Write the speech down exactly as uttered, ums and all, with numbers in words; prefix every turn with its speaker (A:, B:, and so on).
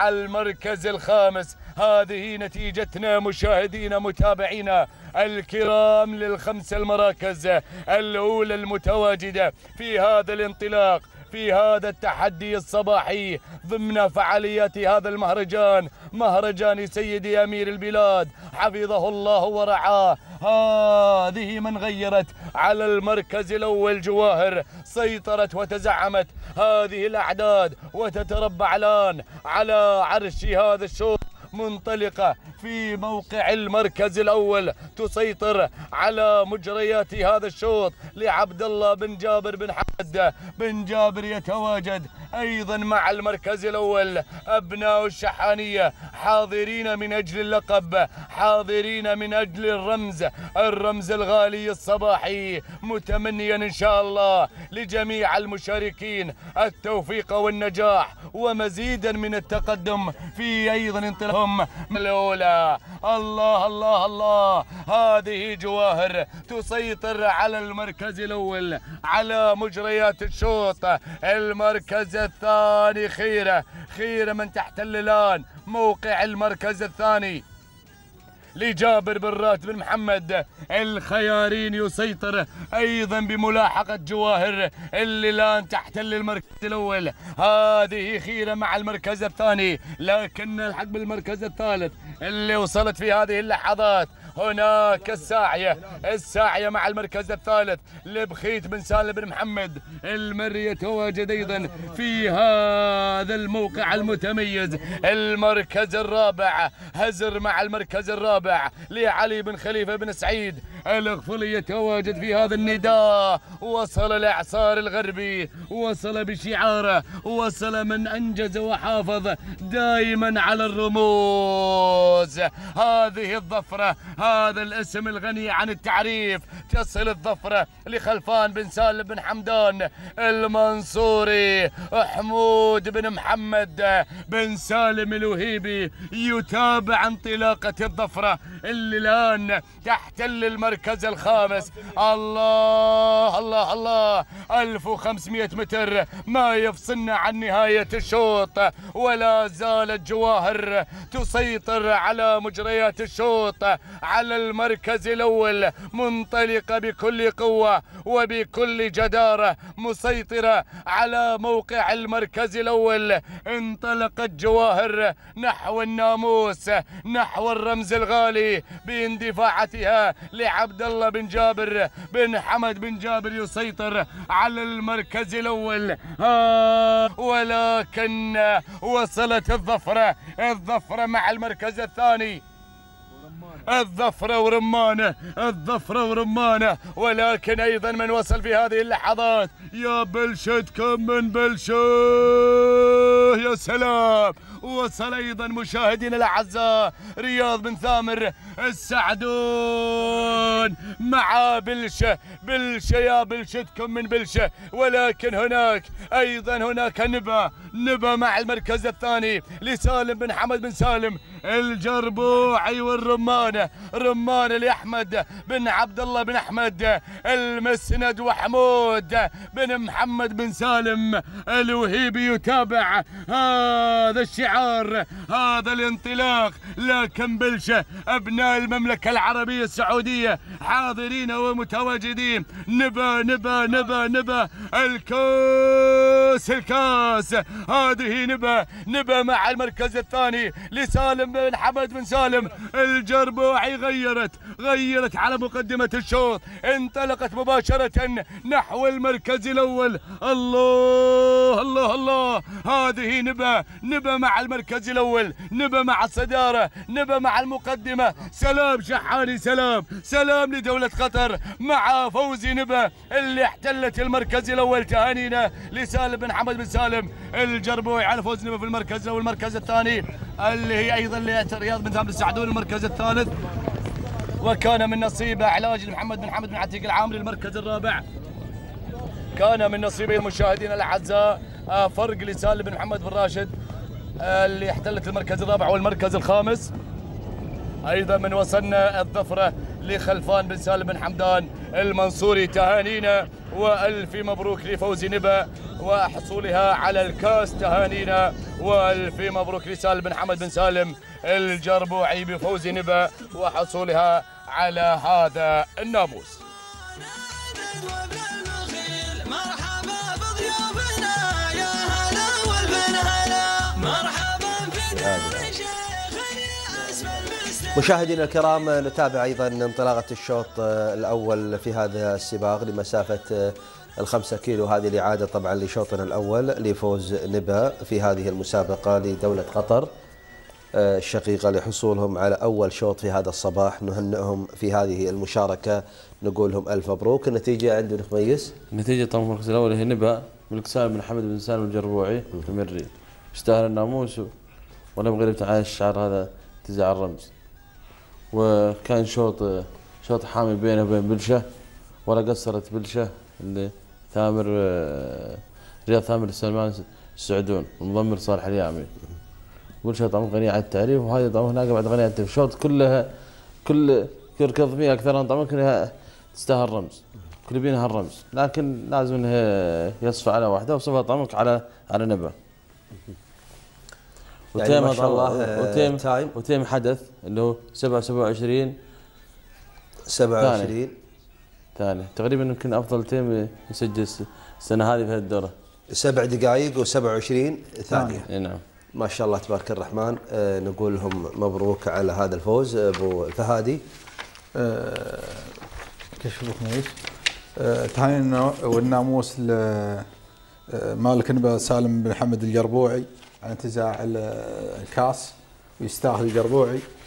A: المركز الخامس. هذه نتيجتنا مشاهدينا متابعينا الكرام للخمس المراكز الأولى المتواجدة في هذا الانطلاق، في هذا التحدي الصباحي ضمن فعاليات هذا المهرجان، مهرجان سيدي أمير البلاد حفظه الله ورعاه. هذه من غيرت على المركز الأول جواهر، سيطرت وتزعمت هذه الأعداد وتتربع الآن على عرش هذا الشوط، منطلقة في موقع المركز الأول، تسيطر على مجريات هذا الشوط لعبد الله بن جابر بن حمد بن جابر. يتواجد أيضا مع المركز الأول أبناء الشحانية حاضرين من أجل اللقب، حاضرين من أجل الرمز، الرمز الغالي الصباحي، متمنيا إن شاء الله لجميع المشاركين التوفيق والنجاح ومزيدا من التقدم في أيضا انطلاقهم الأولى. الله الله الله، هذه جواهر تسيطر على المركز الأول على مجريات الشوط. المركز الثاني خيرة، خيرة من تحتل الآن موقع المركز الثاني لجابر بن راشد بن محمد الخيارين، يسيطر أيضا بملاحقة جواهر اللي الآن تحتل المركز الأول. هذه خيرة مع المركز الثاني، لكن الحق بالمركز الثالث اللي وصلت في هذه اللحظات. هناك الساعية، الساعية مع المركز الثالث لبخيت بن سالم بن محمد المري، يتواجد أيضا في هذا الموقع المتميز. المركز الرابع هزر مع المركز الرابع لعلي بن خليفة بن سعيد الغفلي، يتواجد في هذا النداء. وصل الإعصار الغربي، وصل بشعاره، وصل من أنجز وحافظ دائما على الرموز. هذه الظفرة، هذا الاسم الغني عن التعريف، تصل الظفرة لخلفان بن سالم بن حمدان المنصوري. حمود بن محمد بن سالم الوهيبي يتابع انطلاقة الظفرة اللي الآن تحتل المركز الخامس. الله الله الله، ألف وخمسمئة متر ما يفصلنا عن نهاية الشوط، ولا زالت جواهر تسيطر على مجريات الشوط على المركز الأول، منطلقة بكل قوة وبكل جدارة، مسيطرة على موقع المركز الأول. انطلقت جواهر نحو الناموس، نحو الرمز الغالي باندفاعتها لعبد الله بن جابر بن حمد بن جابر، يسيطر على المركز الأول. آه ولكن وصلت الظفرة، الظفرة مع المركز الثاني، الظفرة ورمانة، الظفرة ورمانة. ولكن أيضا من وصل في هذه اللحظات يا بلشد كم من بلشه، يا سلام. وصل أيضا مشاهدينا الأعزاء رياض بن ثامر السعدون مع بلشة، بلشة يا بلشتكم من بلشة. ولكن هناك أيضا هناك نبا، نبا مع المركز الثاني لسالم بن حمد بن سالم الجربوعي، والرمانة رمانة لأحمد بن عبد الله بن أحمد المسند، وحمود بن محمد بن سالم الوهيبي. يتابع هذا الشعار، هذا الانطلاق. لكن بلشة أبناء المملكة العربية السعودية حاضرين ومتواجدين. نبا نبا نبا نبا الكاس، الكاس. هذه نبا، نبا مع المركز الثاني لسالم بن حمد بن سالم الجربوعي. غيرت غيرت على مقدمة الشوط، انطلقت مباشرة نحو المركز الأول. الله الله الله، هذه نبا، نبا مع المركز الأول، نبا مع الصدارة، نبا مع المقدمة. سلام شحاني، سلام سلام لدولة قطر مع فوزي نبا اللي احتلت المركز الأول. تهانينا لسالم بن حمد بن سالم الجربوعي على فوز نبا في المركز الأول. المركز الثاني اللي هي أيضا لرياض بن ثامر السعدون المركز الثالث، وكان من نصيبه علاج محمد بن حمد بن عتيق العامري المركز الرابع. كان من نصيبه المشاهدين الأعزاء فرق لسالم بن محمد بن راشد اللي احتلت المركز الرابع والمركز الخامس. ايضا من وصلنا الظفره لخلفان بن سالم بن حمدان المنصوري. تهانينا وألف مبروك لفوز نبا وحصولها على الكاس. تهانينا وألف مبروك لسالم بن حمد بن سالم الجربوعي بفوز نبا وحصولها على هذا الناموس.
B: مشاهدينا الكرام، نتابع أيضا انطلاقة الشوط الأول في هذا السباق لمسافة الخمسة كيلو. هذه الإعادة طبعا لشوطنا الأول لفوز نبا في هذه المسابقة لدولة قطر الشقيقة لحصولهم على أول شوط في هذا الصباح. نهنئهم في هذه المشاركة، نقول لهم ألف مبروك. النتيجة عندنا ميس؟
C: النتيجة طبعا المركز الأول هي نبا ملك سالم بن حمد بن سالم الجربوعي المري، يستاهل الناموس ولم غير تعالى الشعر هذا انتزاع الرمز. وكان شوط شوط حامي بينه وبين بلشه، ولا قصرت بلشه اللي ثامر رياض ثامر السلمان السعدون ومضمر صالح اليامي. بلشه طبعا غنية عن التعريف، وهذه طبعا هناك بعد غنية عن التعريف. شوط كلها كل كركض فيها اكثر طبعا كلها تستاهل الرمز، كل بينها الرمز، لكن لازم انها يصفى على واحده وصفى طبعا على على نبا.
B: يعني ما شاء الله
C: وتيم تايم وتيم حدث اللي هو سبعة سبعة وعشرين
B: سبعة وعشرين
C: ثاني تقريبا يمكن افضل تيم يسجل السنه هذه في هالدوره.
B: سبع دقائق وسبعة وعشرين ثانيه.
C: اي نعم
B: ما شاء الله تبارك الرحمن. آه نقول لهم مبروك على هذا الفوز. ابو فهادي
D: آه كيف ميس؟ آه تهانينا والناموس لمالك نبا سالم بن حمد الجربوعي عن انتزاع الكاس، ويستاهل الجربوعي.